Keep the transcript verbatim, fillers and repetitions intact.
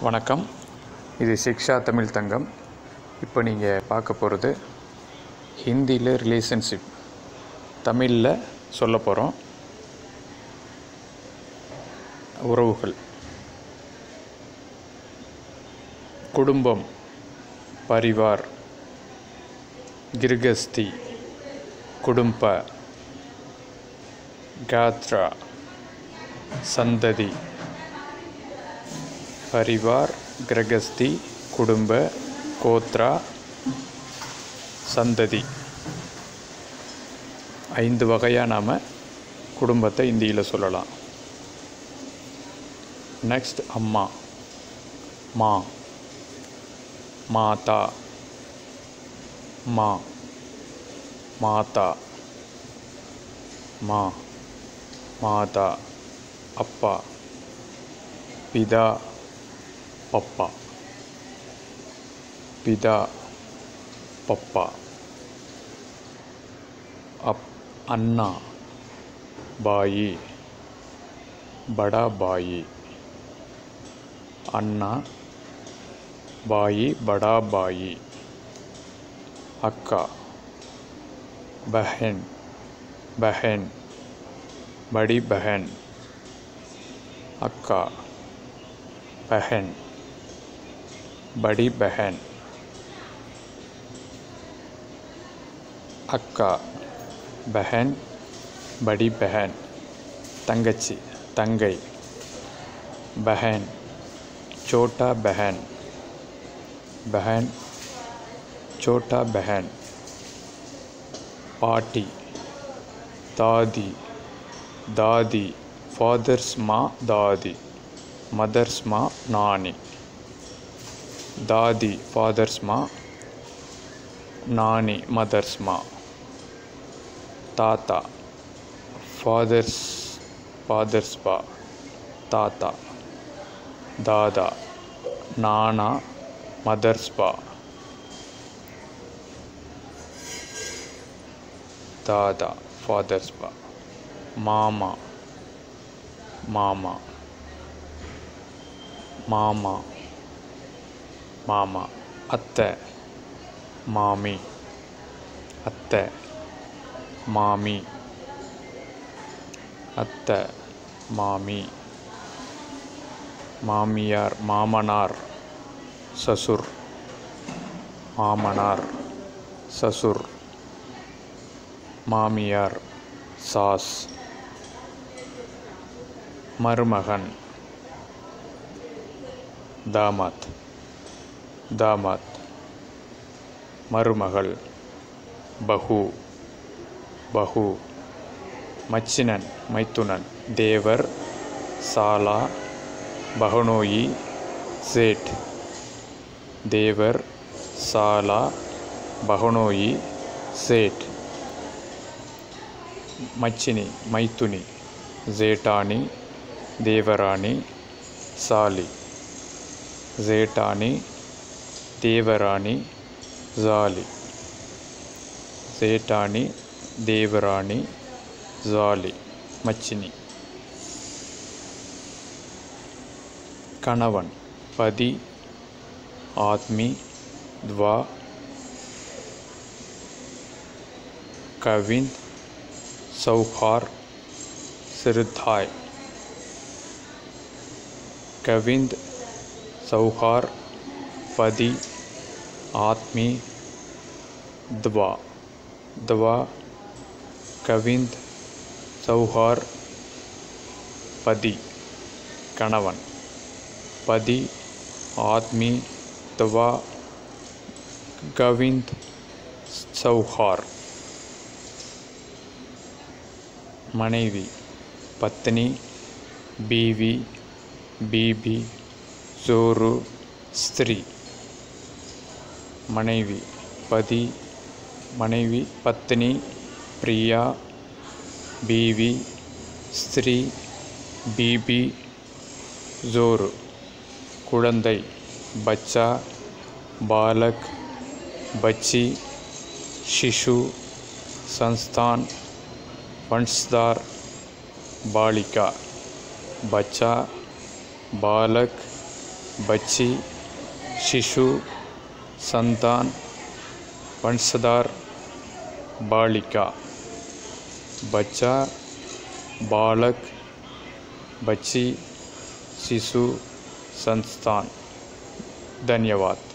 வணக்கம். இது சிக்ஷா தமிழ் தங்கம். இப்போ நீங்கள் பார்க்க போகிறது ஹிந்தியில் ரிலேஷன்ஷிப், தமிழில் சொல்ல போகிறோம். உறவுகள், குடும்பம், பரிவார், கிருகஸ்தி, குடும்ப, காத்ரா, சந்ததி. பரிவார், கிரகஸ்தி, குடும்ப, கோத்ரா, சந்ததி. ஐந்து வகையாக நாம் குடும்பத்தை இந்தியில் சொல்லலாம். நெக்ஸ்ட் அம்மா, மா, மாதா, மா, மாதா, மா, மாதா, அப்பா, பிதா, பப்பா, பிதா, பப்பா, அப் அண்ணா, பாயி, படா பாயி, அண்ணா, பாயி, படா பாயி, அக்கா, பஹன், பஹன், படி பஹன், அக்கா, பஹன், बड़ी बहन, अक्का, बहन, बड़ी बहन, तंगच्ची, तंगई, बहन, छोटा बहन, बहन, छोटा बहन, पाटी, दादी, दादी, फादर्स माँ दादी, मदर्स माँ नानी, दादी फादर्स माँ, नानी मदर्स माँ, ताता फादर्स फादर्स बा, ताता, दादा नाना मदर्स बा, दादा फादर्स बा, मामा, मामा, मामा, மாமா, அத்தை, மாமி, அத்தை, மாமி, அத்தை, மாமி, மாமியார், மாமனார், சசுர், மாமனார், சசுர், மாமியார், சாஸ், மருமகன், தாமாத், दामाद, मरुमगल, बहु, बहु, मच्चिनन, मैथुनन, देवर, साला, बहनोई, सेठ, देवर, साला, बहनोई, सेठ, मच्चिनी, मैथुनी, जेठानी, देवरानी, साली, जेठानी, देवरानी, जाली, जेठानी, देवरानी, जाली, मच्चिनी. कणवन, पति, आत्मी, द्वा, कविंद, सौहार, सिरधाय, कविंद, सौहार, पति, आत्मी, द्वा, द्वा, कविंद, सौहार, पति, कणवन, पति, आत्मी, द्वा, कविंद, सौहार. मनेवी, पत्नी, बीवी, बीबी, जोरू, स्त्री. मनेवी, पति, मनेवी, पत्नी, प्रिया, बीवी, स्त्री, बीबी, जोरू. कुड़ंदै, बच्चा, बालक, बच्ची, शिशु, संस्थान, वंशधार, बालिका. बच्चा, बालक, बच्ची, शिशु, संतान, वंशधार, बालिका, बच्चा, बालक, बच्ची, शिशु, संतान। धन्यवाद।